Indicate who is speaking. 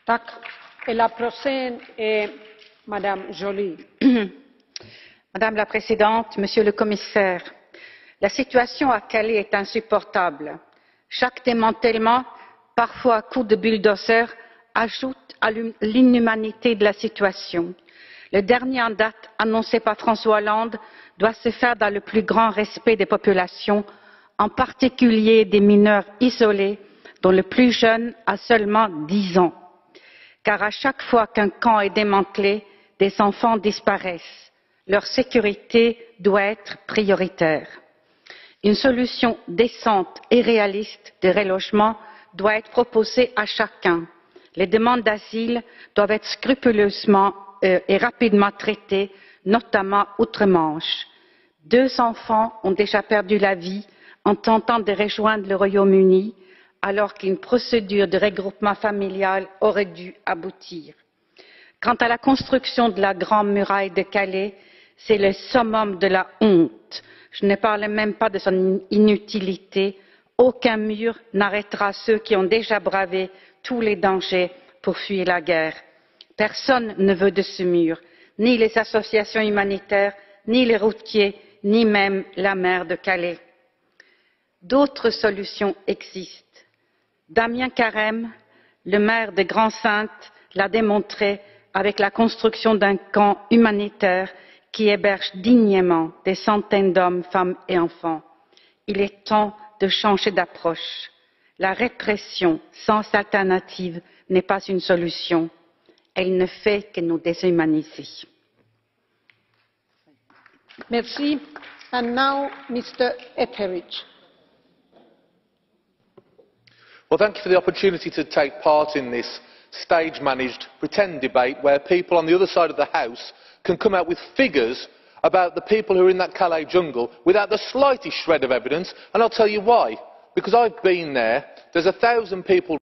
Speaker 1: Madame la Présidente, Monsieur le Commissaire, la situation à Calais est insupportable. Chaque démantèlement, parfois à coups de bulldozer, ajoute à l'inhumanité de la situation. Le dernier en date, annoncé par François Hollande, doit se faire dans le plus grand respect des populations, en particulier des mineurs isolés, dont le plus jeune a seulement 10 ans. Car à chaque fois qu'un camp est démantelé, des enfants disparaissent. Leur sécurité doit être prioritaire. Une solution décente et réaliste de relogement doit être proposée à chacun. Les demandes d'asile doivent être scrupuleusement et rapidement traitées, notamment outre-Manche. 2 enfants ont déjà perdu la vie en tentant de rejoindre le Royaume-Uni, alors qu'une procédure de regroupement familial aurait dû aboutir. Quant à la construction de la Grande Muraille de Calais, c'est le summum de la honte. Je ne parle même pas de son inutilité. Aucun mur n'arrêtera ceux qui ont déjà bravé tous les dangers pour fuir la guerre. Personne ne veut de ce mur, ni les associations humanitaires, ni les routiers, ni même la maire de Calais. D'autres solutions existent. Damien Carême, le maire de Grande-Synthe, l'a démontré avec la construction d'un camp humanitaire qui héberge dignement des centaines d'hommes, femmes et enfants. Il est temps de changer d'approche. La répression sans alternative n'est pas une solution. Elle ne fait que nous déshumaniser.
Speaker 2: Merci. And now, Mr. Etheridge.
Speaker 3: Well, thank you for the opportunity to take part in this stage-managed pretend debate where people on the other side of the House can come out with figures about the people who are in that Calais jungle without the slightest shred of evidence, and I'll tell you why. Because I've been there. There's 1,000 people